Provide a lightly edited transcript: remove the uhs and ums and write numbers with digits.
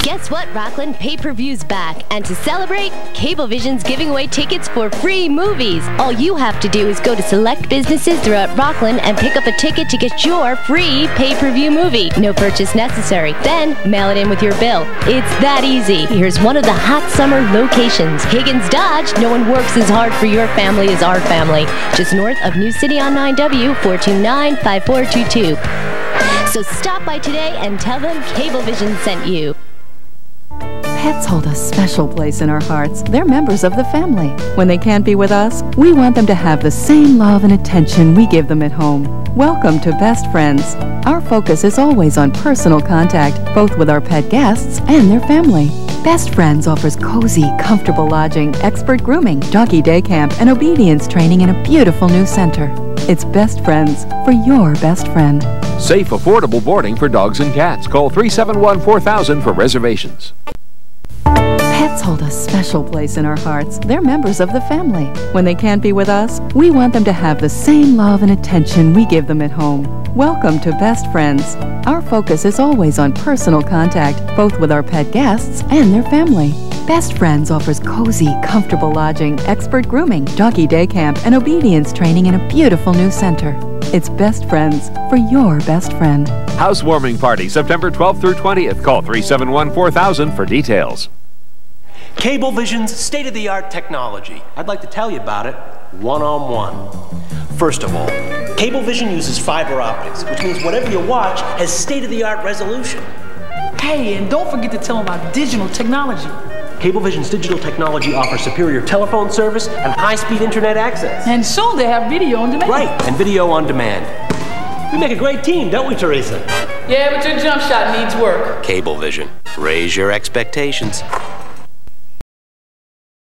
Guess what, Rockland? Pay-per-view's back. And to celebrate, Cablevision's giving away tickets for free movies. All you have to do is go to select businesses throughout Rockland and pick up a ticket to get your free pay-per-view movie. No purchase necessary. Then, mail it in with your bill. It's that easy. Here's one of the hot summer locations. Higgins Dodge. No one works as hard for your family as our family. Just north of New City on 9W, 429-5422. So stop by today and tell them Cablevision sent you. Pets hold a special place in our hearts. They're members of the family. When they can't be with us, we want them to have the same love and attention we give them at home. Welcome to Best Friends. Our focus is always on personal contact, both with our pet guests and their family. Best Friends offers cozy, comfortable lodging, expert grooming, doggy day camp, and obedience training in a beautiful new center. It's Best Friends for your best friend. Safe, affordable boarding for dogs and cats. Call 371-4000 for reservations. Pets hold a special place in our hearts. They're members of the family. When they can't be with us, we want them to have the same love and attention we give them at home. Welcome to Best Friends. Our focus is always on personal contact, both with our pet guests and their family. Best Friends offers cozy, comfortable lodging, expert grooming, doggy day camp, and obedience training in a beautiful new center. It's Best Friends for your best friend. Housewarming party, September 12th through 20th. Call 371-4000 for details. Cablevision's state-of-the-art technology. I'd like to tell you about it one-on-one. First of all, Cablevision uses fiber optics, which means whatever you watch has state-of-the-art resolution. Hey, and don't forget to tell them about digital technology. Cablevision's digital technology offers superior telephone service and high-speed internet access. And soon they have video on demand. Right, and video on demand. We make a great team, don't we, Teresa? Yeah, but your jump shot needs work. Cablevision. Raise your expectations.